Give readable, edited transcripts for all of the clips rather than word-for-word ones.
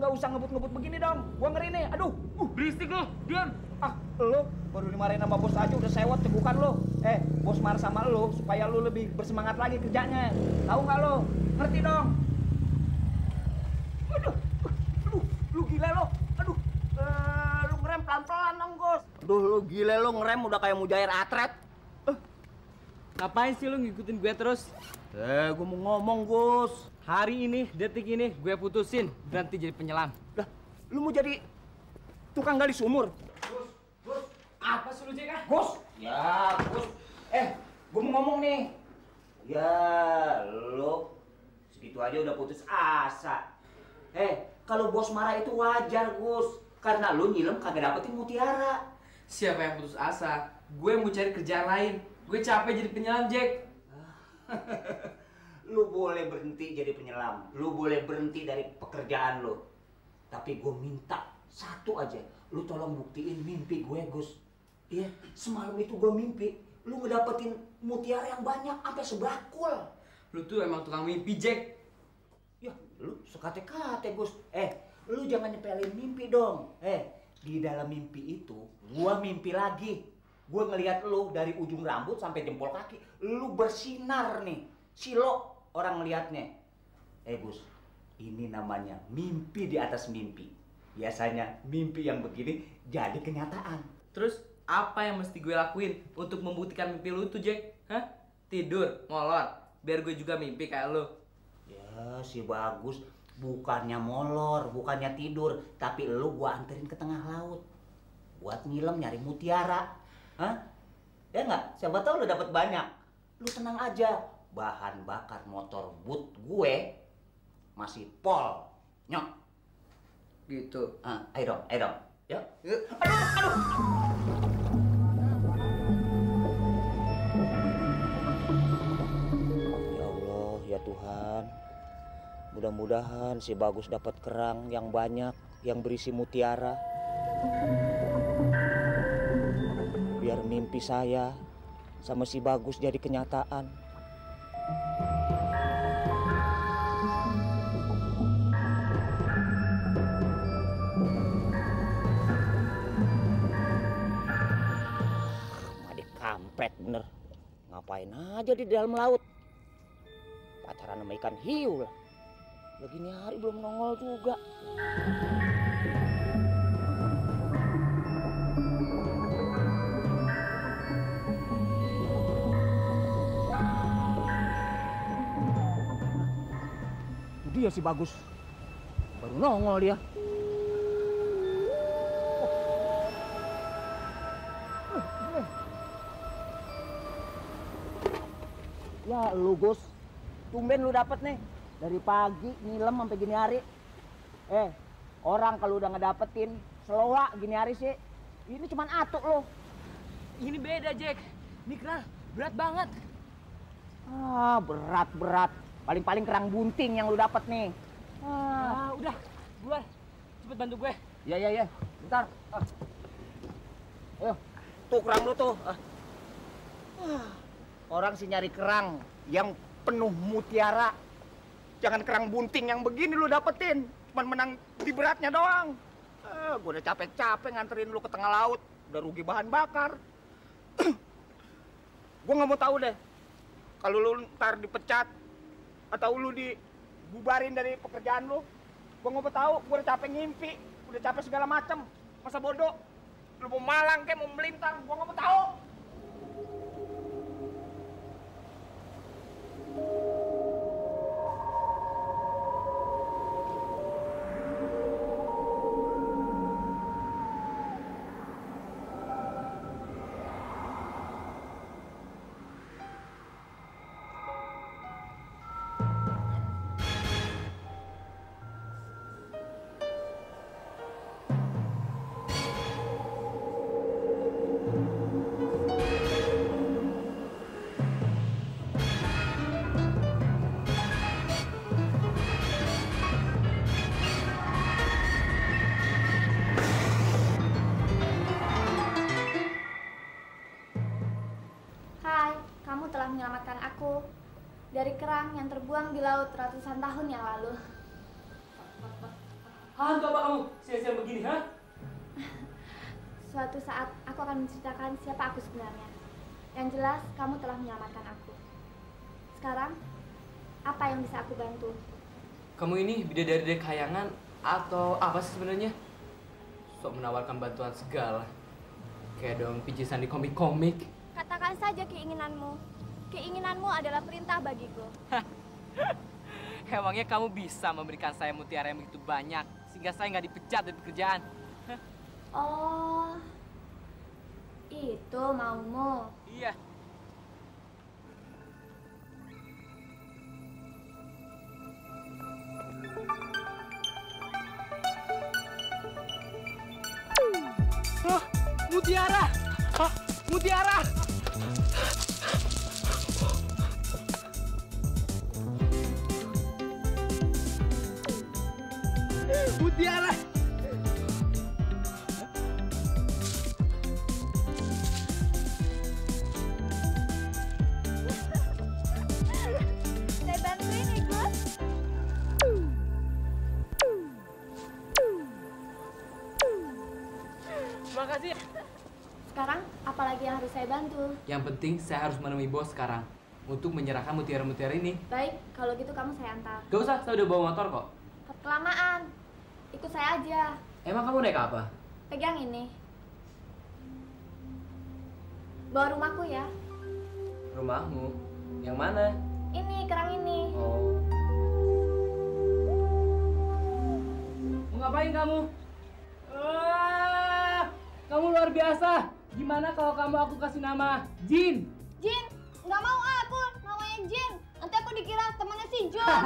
nggak usah ngebut-ngebut begini dong. Gua ngeri nih. Aduh. Berisik lo, diam. Lo baru dimarahin sama bos aja udah sewot cegukan lo. Bos marah sama lo supaya lo lebih bersemangat lagi kerjanya. Tahu nggak lo? Ngerti dong? Aduh. Lu gila lo. Aduh. Lu ngerem pelan-pelan dong, Gus. Aduh, lu gila lo ngerem udah kayak mujair atret. Ngapain sih lu ngikutin gue terus? Gue mau ngomong, Gus. Hari ini, detik ini, gue putusin berhenti jadi penyelam. Lah, lu mau jadi tukang gali sumur? Gus, apa sih lu, Jek? Gus! Ya, Gus. Gue mau ngomong nih. Ya, lu segitu aja udah putus asa. Kalau bos marah itu wajar, Gus. Karena lu nyilem kagak dapetin mutiara. Siapa yang putus asa? Gue mau cari kerjaan lain. Gue capek jadi penyelam, Jack. Lu boleh berhenti jadi penyelam. Lu boleh berhenti dari pekerjaan lu. Tapi gue minta satu aja. Lu tolong buktiin mimpi gue, Gus. Iya, semalam itu gue mimpi. Lu ngedapetin mutiara yang banyak sampai sebakul. Lu tuh emang tukang mimpi, Jack. Ya, lu sekate-kate, Gus. Lu jangan nyepelin mimpi dong. Di dalam mimpi itu, gua mimpi lagi. Gua ngelihat lu dari ujung rambut sampai jempol kaki. Lu bersinar nih. Silo orang ngelihatnya. Gus, ini namanya mimpi di atas mimpi. Biasanya mimpi yang begini jadi kenyataan. Terus apa yang mesti gue lakuin untuk membuktikan mimpi lu tuh, Jack? Hah? Tidur, molor, biar gue juga mimpi kayak lu. Ya, si bagus. Bukannya molor, bukannya tidur, tapi lu gua anterin ke tengah laut buat nyilem nyari mutiara. Ya nggak? Siapa tahu lu dapat banyak. Lu tenang aja. Bahan bakar motor boot gue masih pol. Nyok. Gitu. Ayo dong. Yuk. Aduh. Ya Allah, ya Tuhan. Mudah-mudahan si Bagus dapat kerang yang banyak, yang berisi mutiara. Biar mimpi saya sama si Bagus jadi kenyataan. Adik kampret bener. Ngapain aja di dalam laut? Pacaran sama ikan hiu lah. Begini hari belum nongol juga. Dia si Bagus. Baru nongol dia. Ya lu, Gus. Tumben lu dapet nih. Dari pagi nyilem sampai gini hari. Orang kalau udah ngedapetin seloa gini hari sih, ini cuman atuk lo. Ini beda, Jack. Ini kerang berat banget. Berat. Paling-paling kerang bunting yang lu dapet nih. Udah. Gue cepet bantu gue. Ya. Bentar. Ayo, tuh kerang lu tuh. Orang sih nyari kerang yang penuh mutiara. Jangan kerang bunting yang begini lu dapetin. Cuman menang di beratnya doang. Gue udah capek-capek nganterin lu ke tengah laut. Udah rugi bahan bakar. Gue nggak mau tahu deh. Kalau lu ntar dipecat atau lu dibubarin dari pekerjaan lu. Gue nggak mau tahu. Gue udah capek ngimpi. Udah capek segala macem. Masa bodoh. Lu mau malang kayak mau melintang. Gue nggak mau tahu. telah menyelamatkan aku dari kerang yang terbuang di laut ratusan tahun yang lalu. Hantu apa kamu? Siang-siang begini, ha? Suatu saat aku akan menceritakan siapa aku sebenarnya. Yang jelas, kamu telah menyelamatkan aku. Sekarang, apa yang bisa aku bantu? Kamu ini bidadari dari kayangan atau apa sih sebenarnya? Sok menawarkan bantuan segala. Kayak dong picisan di komik-komik. Katakan saja keinginanmu. Keinginanmu adalah perintah bagiku. Emangnya kamu bisa memberikan saya mutiara yang begitu banyak sehingga saya nggak dipecat dari pekerjaan? Oh, itu maumu. Iya. Hah, mutiara! Hah, mutiara! Mutiara! Saya bantuin ya, Gus. Makasih. Sekarang, apa lagi yang harus saya bantu? Yang penting saya harus menemui bos sekarang untuk menyerahkan mutiara-mutiara ini. Baik, kalau gitu kamu saya antar. Gak usah, saya udah bawa motor kok. Kelamaan. Ikut saya aja. Emang kamu naik apa? Pegang ini. Bawa rumahku ya. Rumahmu? Yang mana? Ini, kerang ini. Oh. Mau ngapain kamu? Kamu luar biasa. Gimana kalau aku kasih nama Jin? Jin, nggak mau aku namanya Jin. Nanti aku dikira temannya si John.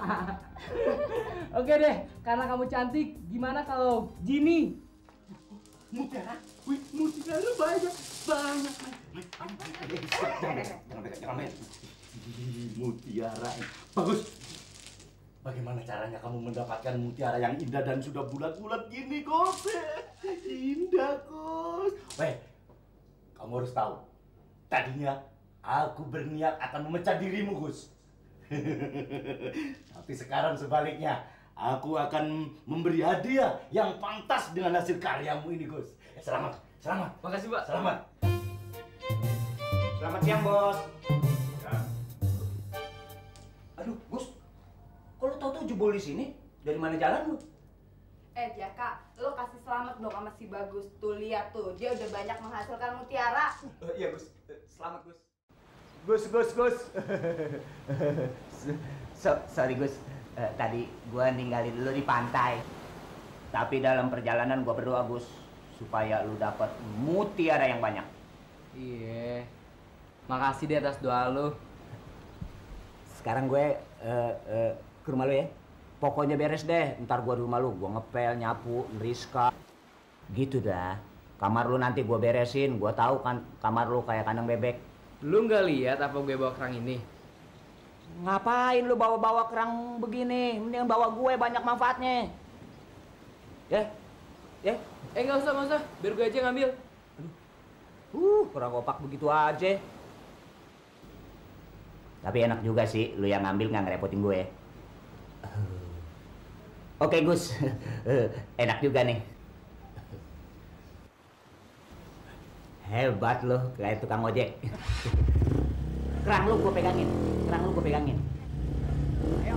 Oke deh, karena kamu cantik, gimana kalau Jini? Mutiara, wih, mutiara banyak. Jangan main. Mutiara, bagus. Bagaimana caranya kamu mendapatkan mutiara yang indah dan sudah bulat-bulat gini, Kos? Indah, Kos. Weh, kamu harus tahu. Tadinya aku berniat akan memecat dirimu, Gus. Tapi sekarang sebaliknya, aku akan memberi hadiah yang pantas dengan hasil karyamu ini, Gus. Selamat, selamat. Makasih, Pak. Selamat. Selamat siang, Bos. Aduh, Gus. Kok lu tahu jebol di sini? Dari mana jalan lu? Jaka, lo kasih selamat dong sama si Bagus. Tuh lihat tuh, dia udah banyak menghasilkan mutiara. Iya, Gus. Selamat, Gus. Gus. Sorry, Gus. Tadi gua ninggalin lu di pantai. Tapi dalam perjalanan gua berdoa, Gus, supaya lu dapat mutiara yang banyak. Iya. Makasih deh atas doa lu. Sekarang gue ke rumah lu ya. Pokoknya beres deh. Ntar gua di rumah lu, gua ngepel, nyapu, neriska. Gitu dah. Kamar lu nanti gua beresin. Gua tahu kan kamar lu kayak kandang bebek. Lu nggak lihat apa gue bawa kerang ini? Ngapain lu bawa-bawa kerang begini? Mendingan bawa gue, banyak manfaatnya. Ya? Nggak usah. Biar gue aja ngambil. Kurang opak begitu aja. Tapi enak juga sih, lu yang ngambil nggak ngerepotin gue. Oke, Gus. Enak juga nih. Hebat lu, kayak tukang ojek. Kerang lu gue pegangin. Ayo.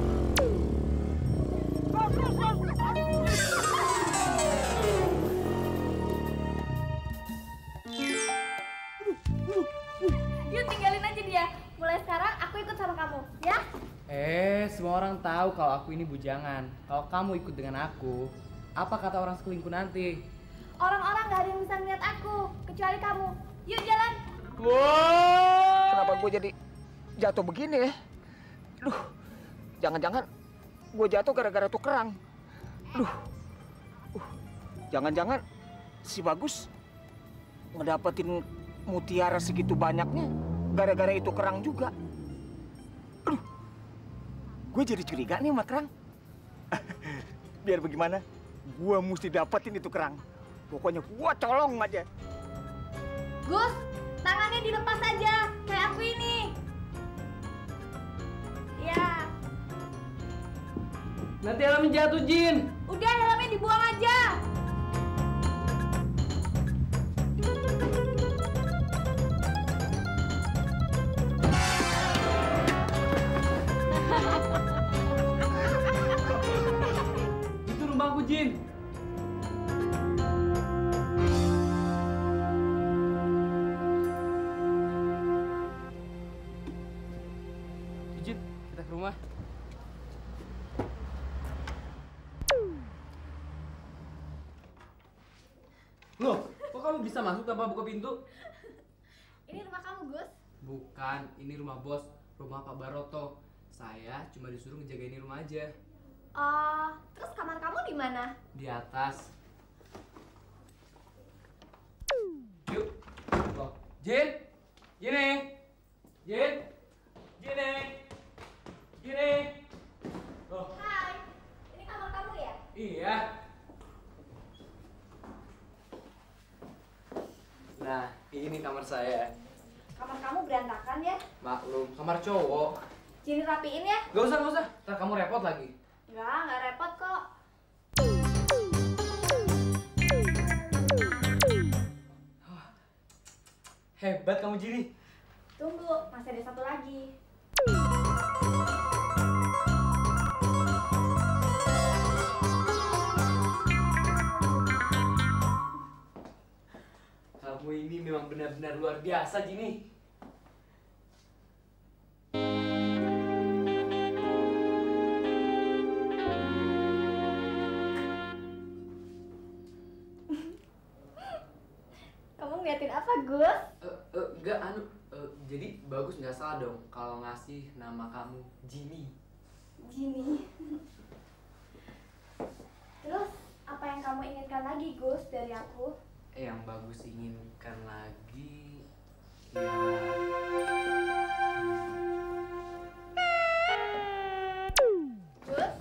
Yuk tinggalin aja dia. Mulai sekarang aku ikut sama kamu, ya? Semua orang tahu kalau aku ini bujangan. Kalau kamu ikut dengan aku, apa kata orang sekelingkuh nanti? Orang-orang gak ada yang bisa ngeliat aku, kecuali kamu. Yuk jalan. Wow! Kenapa gue jadi jatuh begini ya? Duh, jangan-jangan gue jatuh gara-gara tuh kerang. Duh, jangan-jangan si Bagus ngedapetin mutiara segitu banyaknya gara-gara itu kerang juga. Aduh, gue jadi curiga nih sama kerang. Biar bagaimana, gue mesti dapetin itu kerang. Pokoknya gue colong aja. Gus, tangannya dilepas aja, kayak aku ini. Ya, Nanti helmnya jatuh, Jin. udah helmnya dibuang aja. Itu rumahku, Jin. Jin, kita ke rumah. Loh, kok kamu bisa masuk tanpa buka pintu? Ini rumah kamu, Gus? Bukan, ini rumah bos, rumah Pak Baroto. Saya cuma disuruh ngejagain rumah aja. Terus kamar kamu di mana? Di atas. Yuk. Loh, Jin. Gini. Jin. Gini. Gini. Loh, Hai, ini kamar kamu ya? iya. Nah, ini kamar saya. Kamar kamu berantakan ya? Maklum, kamar cowok. Jadi rapiin ya? Gak usah, gak usah. Ntar kamu repot lagi. Nggak repot kok. Hebat kamu, Jini. Tunggu, masih ada satu lagi. Kamu ini memang benar-benar luar biasa, Jini. Kamu ngeliatin apa, Gus? Enggak, jadi bagus nggak salah dong kalau ngasih nama kamu Jini. Gini. Terus, apa yang kamu inginkan lagi, Gus, dari aku? Yang bagus inginkan lagi, ya. Gus?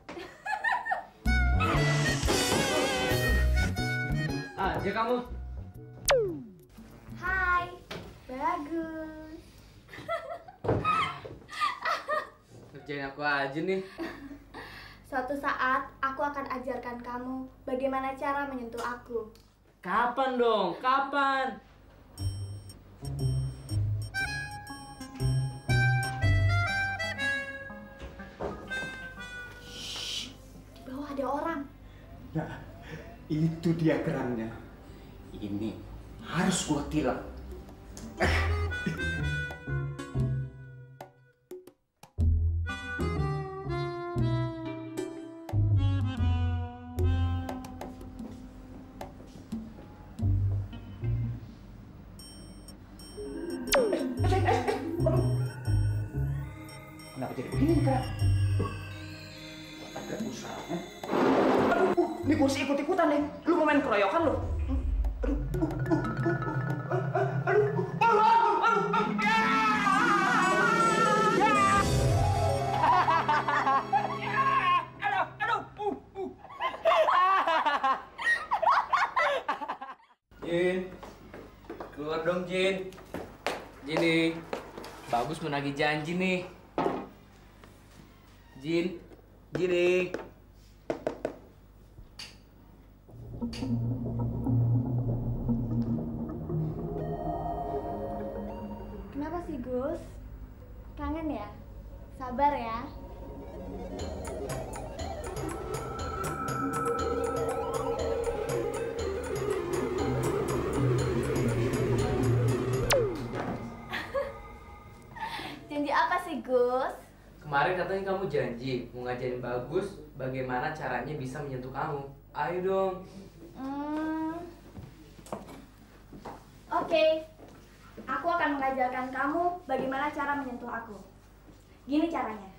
Aja kamu. Hai, bagus. Kerjain aku aja nih. Suatu saat, aku akan ajarkan kamu bagaimana cara menyentuh aku. Kapan dong? Kapan? Di bawah ada orang. Nah, itu dia kerangnya. Ini harus gua tilang. Kenapa jadi begini, Kak? Agak usahanya. Aduh, ini kursi ikut-ikutan nih. Lu mau main keroyokan lu? Jin, keluar dong Jin. Jini, bagus menagih janji nih. Jin, Jini. Kenapa sih, Gus? Kangen ya? Sabar ya. Janji apa sih, Gus? Kemarin katanya kamu janji mau ngajarin Bagus bagaimana caranya bisa menyentuh kamu. Ayo dong. Oke. Aku akan mengajarkan kamu bagaimana cara menyentuh aku. Gini caranya.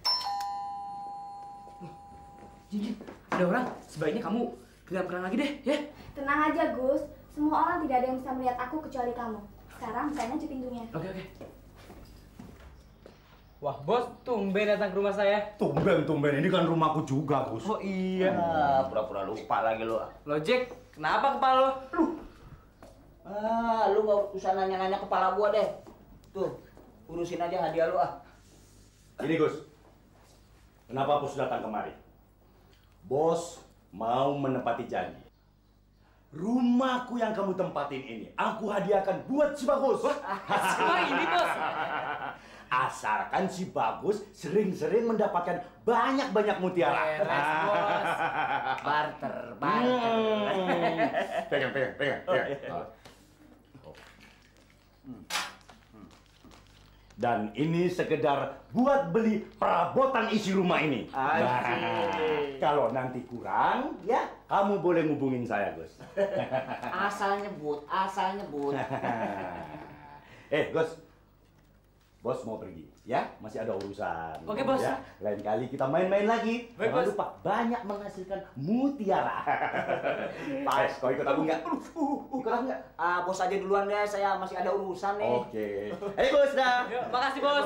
Jin, ada orang. Sebaiknya kamu genggam lagi deh, ya. Tenang aja, Gus. Semua orang tidak ada yang bisa melihat aku kecuali kamu. Sekarang bukain aja pintunya. Oke. Wah, bos, tumben datang ke rumah saya. Tumben, ini kan rumahku juga, Gus. Oh iya. Pura-pura lupa lagi lu. Lo Jack, kenapa kepala lo? Lu gak usah nanya-nanya kepala gua deh. Tuh, urusin aja hadiah lu ah. Ini, Gus. Kenapa Bos datang kemari? Bos mau menepati janji. Rumahku yang kamu tempatin ini, aku hadiahkan buat si Bagus. Semua ini, Bos. Asalkan si Bagus sering-sering mendapatkan banyak-banyak mutiara. Beres, Bos. Barter. Pegang. Dan ini sekedar buat beli perabotan isi rumah ini. Asik. Kalau nanti kurang, ya kamu boleh ngubungin saya, Gus. Asal nyebut. Gus, bos mau pergi, ya? Masih ada urusan. Oke, Bos. Ya? Lain kali kita main-main lagi. Baik, Jangan Bos. lupa banyak menghasilkan mutiara. Pas, kau ikut aku nggak? Ikut aku nggak? Bos aja duluan deh, saya masih ada urusan nih. Oke. Bos dah. Yuk, makasih, Bos.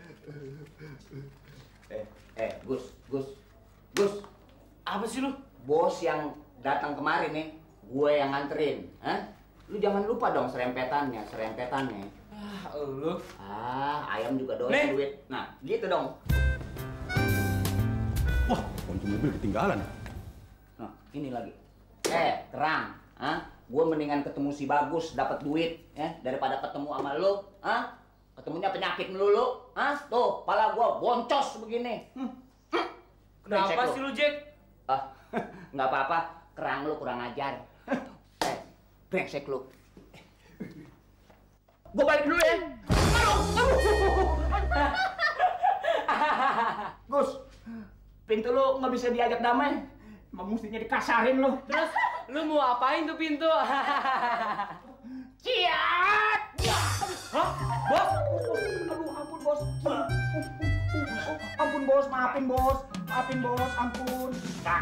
Gus. Apa sih lu? Bos yang datang kemarin nih, gue yang nganterin. Hah? Lu jangan lupa dong serempetannya. Lu. Ayam juga doyan Nih. duit. Nah, gitu dong. Wah, kunci mobil ketinggalan. Nah, ini lagi. Kerang. Gue mendingan ketemu si Bagus dapat duit, ya, daripada ketemu sama lu. Ketemunya penyakit melulu. Tuh, pala gue boncos begini. Kenapa sih lu, Jack? Nggak apa-apa. Kerang lu kurang ajar. Brengsek lu. Gue balik dulu ya. Gus, pintu lu nggak bisa diajak damai. Emang mestinya dikasarin lu. Terus lu mau apain tuh pintu? Ciat! Hah? Bos? Aduh, ampun bos. Ampun bos, maafin bos, ampun.